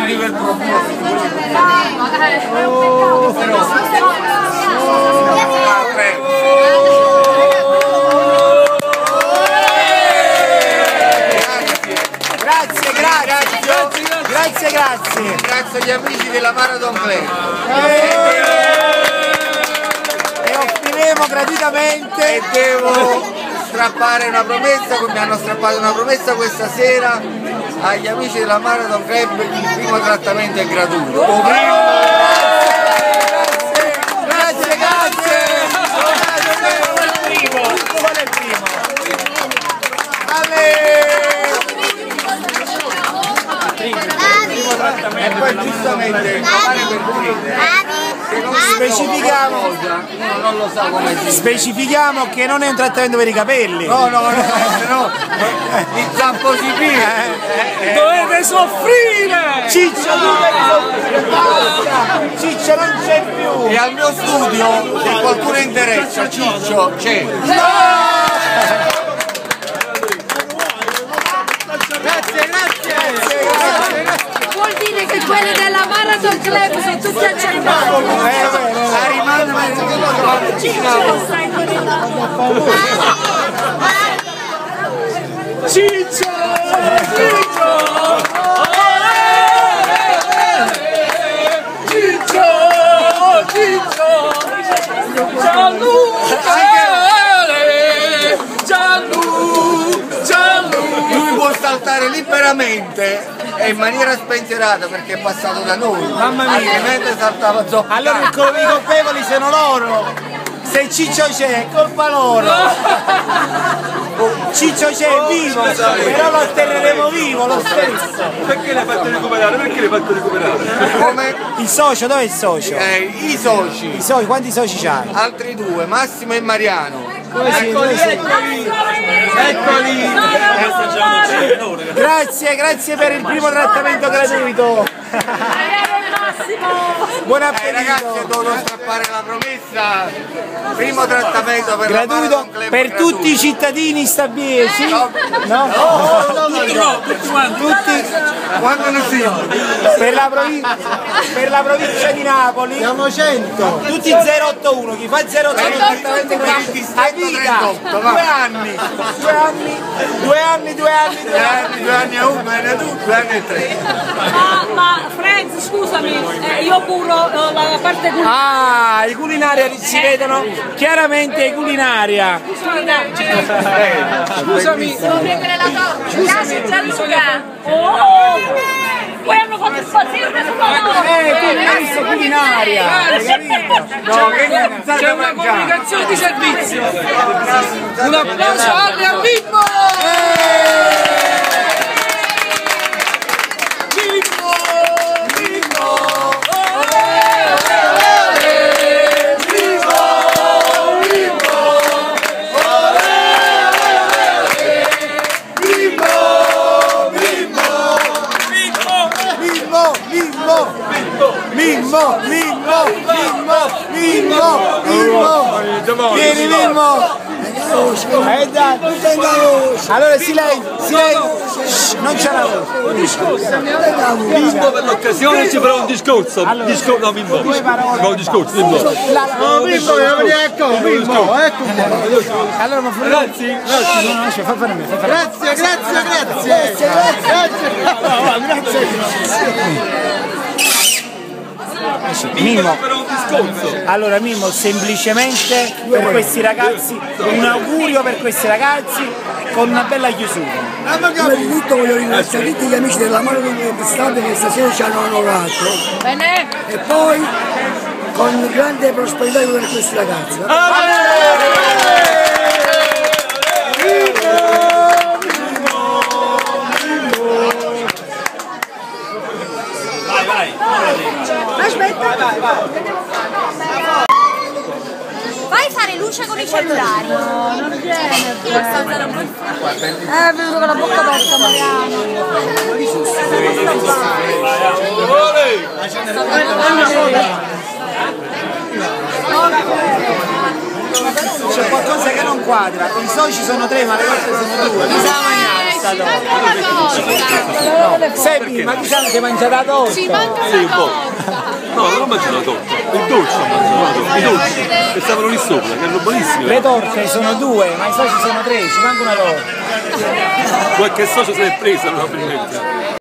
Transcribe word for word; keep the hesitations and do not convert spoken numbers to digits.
complimenti per il profumo. Grazie, grazie, grazie, grazie. Grazie agli amici della Marathon Club. E offriremo gratuitamente. E devo strappare una promessa, come mi hanno strappato una promessa questa sera agli amici della Marathon Club, il primo trattamento è gratuito. O primo... Grazie, grazie, grazie. Qual è il primo? E poi giustamente fare per specifichiamo, uno non lo sa come si specifichiamo che non è un trattamento per i capelli. no no no no il zampo si pia, Dovete soffrire! Ciccio, tu devi soffrire! Basta! Ciccio non c'è più! e al mio studio, se qualcuno interessa, Ciccio c'è. Grazie, grazie! Vuol dire che quelli della Marathon Club sono tutti accettati. La rimane ma Ciccio! Ciccio! Ciccio! Ciccio! Gianluca! Gianluca! Gianluca! lui può saltare liberamente e in maniera spensierata perché è passato da noi. Mamma mia. Altrimenti saltava zoppa. Allora i colpevoli sono loro! Se Ciccio c'è, è colpa loro! Ciccio c'è, è vivo! Però lo atterreremo vivo lo stesso! Perché l'hai fatto recuperare? Perché l'hai fatto recuperare? Come Il socio, dov'è il socio? eh, i soci, I soci, quanti soci c'hai? altri due, Massimo e Mariano. Eccoli, eccoli! Eccoli! Grazie, grazie per il primo trattamento gratuito! Buon Eh, appetito! ragazzi, devo strappare la promessa. Primo trattamento per la Gratuito Marathon Club per gratuito. tutti i cittadini stabiesi? No, No? Tutti no, tutti quanti. Tutti quando ne siamo? per la, provin- per la provincia di Napoli? Siamo cento! Tutti zero otto uno, chi fa zero otto uno Per il distretto a vita! trentotto, va. Due anni! Due anni! Due anni, due anni, due Due anni! anni, due anni e uno, bene tu, due anni e tre. Ma, ma Franz, scusami, eh, io curo eh, la parte culinaria. Ah, i culinaria si vedono chiaramente i culinaria! Scusami, devo prendere la torta. Grazie Gianluca. Oh, poi hanno fatto il paziente sulla torta. Eh, tu hai visto culinaria! Hai capito? No, che C'è una comunicazione di servizio. Un applauso a Ali al ritmo! Mimmo, Mimmo, Mimmo, Mimmo, Mimmo, vieni Mimmo! Eh dai, allora silenzio, silenzio, Shh, non c'è la voce. Bimbo per l'occasione ci farà un discorso. Discorso, no, Bimbo. No, un discorso, Bimbo. No, Mimmo, ecco, Mimmo, ecco. Allora, ma Ragazzi, grazie, grazie, grazie, grazie, grazie. Mimmo, per un discorso. allora Mimmo, semplicemente per questi ragazzi, un augurio per questi ragazzi con una bella chiusura. Prima di tutto voglio ringraziare tutti gli amici della Marathon Club Stabile che stasera ci hanno onorato. Bene. E poi con grande prosperità per questi ragazzi. Aspetta. Vai fare luce con i cellulari. No, non viene. Io sto andando un po'. Eh, vedo con la bocca aperta, Mariano. C'è qualcosa che non quadra, i soci sono tre ma le cose sono due, cosa mangiare? questa ci manca una cosa. Seppi, ma ti anche mangiato la torta? Ci manca Sì, un una po'. cosa. No, non ho mangiato la torta. Il dolce ho mangiato, i dolci che stavano lì sopra, che erano buonissimi. Le torte sono due, ma i soci sono tre, ci manca una torta. Qualche socio se l'è presa probabilmente.